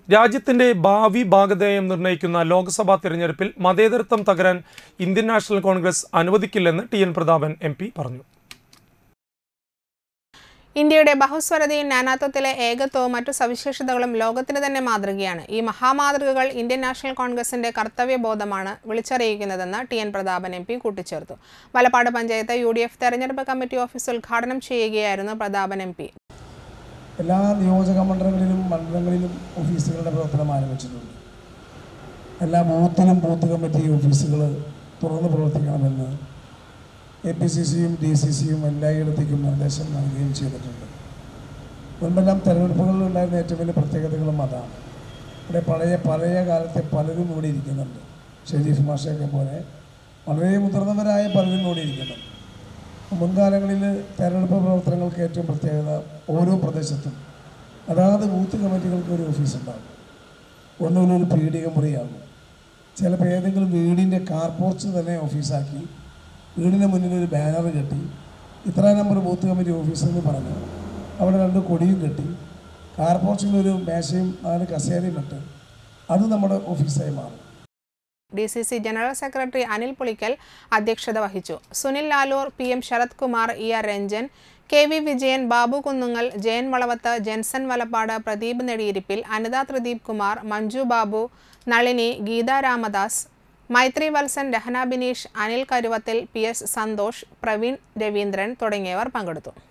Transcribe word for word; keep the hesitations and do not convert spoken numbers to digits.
രാജ്യത്തിന്റെ ഭാവി ഭാഗധേയം നിർണ്ണയിക്കുന്ന ലോക്സഭാ തെരഞ്ഞെടുപ്പിൽ മതേതരത്വം തകരാൻ ഇന്ത്യൻ നാഷണൽ കോൺഗ്രസ് അനുവദിക്കില്ലെന്ന് T N Prathapan M P പറഞ്ഞു. ഇന്ത്യയുടെ ബഹുസ്വരതയും നാനാത്വത്തിലെ ഏകത്വവും മറ്റു സവിശേഷതകളും ലോകത്തിന് തന്നെ മാതൃകയാണ്. ഈ മഹാമാതൃകകൾ ഇന്ത്യൻ നാഷണൽ കോൺഗ്രസിന്റെ കർത്തവ്യബോധമാണ് വിളിച്ചറിയിക്കുന്നതെന്ന് T N Prathapan M P കൂട്ടിച്ചേർത്തു. Valapad panchayat U D F തെരഞ്ഞെടുപ്പ് കമ്മിറ്റി ഓഫീസ് ഉദ്ഘാടനം ചെയ്യുകയായിരുന്നു പ്രതാപൻ എം പി. എല്ലാ നിയോജക മണ്ഡലങ്ങളിലും മണ്ഡലങ്ങളിലും ഓഫീസുകളുടെ പ്രവർത്തനം ആരംഭിച്ചിട്ടുണ്ട്. എല്ലാ ബൂത്തിലും ബൂത്ത് കമ്മിറ്റി ഓഫീസുകൾ തുറന്ന് പ്രവർത്തിക്കണമെന്ന് എ പി സി സിയും ഡി സി സിയും എല്ലായിടത്തേക്കും നിർദ്ദേശം നൽകുകയും ചെയ്തിട്ടുണ്ട്. മുൻപെല്ലാം തെരഞ്ഞെടുപ്പുകളിൽ ഉണ്ടായിരുന്ന ഏറ്റവും വലിയ പ്രത്യേകതകളും അതാണ്. ഇവിടെ പഴയ പഴയ കാലത്തെ പലരും ഇവിടെ ഇരിക്കുന്നുണ്ട്. ഷെരീഫ് മാഷയൊക്കെ പോലെ വളരെ മുതിർന്നവരായ പലരും ഇവിടെ ഇരിക്കുന്നുണ്ട്. മുൻകാലങ്ങളിൽ തെരഞ്ഞെടുപ്പ് പ്രവർത്തനങ്ങൾക്ക് ഏറ്റവും പ്രത്യേകത ഓരോ പ്രദേശത്തും അതാത് ബൂത്ത് കമ്മിറ്റികൾക്ക് ഒരു ഓഫീസ് ഉണ്ടാകും. ഒന്നുമില്ലൊരു പീഡിക മുറിയാകും. ചിലപ്പോൾ ഏതെങ്കിലും വീടിൻ്റെ കാർ പോർച്ച് തന്നെ ഓഫീസാക്കി വീടിന് മുന്നിൽ ഒരു ബാനർ കെട്ടി ഇത്ര നമ്പർ ബൂത്ത് കമ്മിറ്റി ഓഫീസെന്ന് പറഞ്ഞു അവിടെ രണ്ട് കൊടിയും കെട്ടി കാർ പോർച്ചിലൊരു മേശയും നാല് കസേരയും ഇട്ട് അത് നമ്മുടെ ഓഫീസായി മാറും. D C C general secretary Anil Pulikkal അധ്യക്ഷത വഹിച്ചു. Sunil Lalur, P M Sarath Kumar, E R Ranjan, K V Vijayan, Babu Kunnungal, Jayan Valavath, Jenson Valapad, Pradeep Nediyirippil, Anitha Pradeep Kumar, Manju Babu, Nalini, Geetha Ramadas, Maithri Valsan, Rahana Bineesh, Anil Karuvathil, P S Santhosh, Praveen Raveendran തുടങ്ങിയവർ പങ്കെടുത്തു.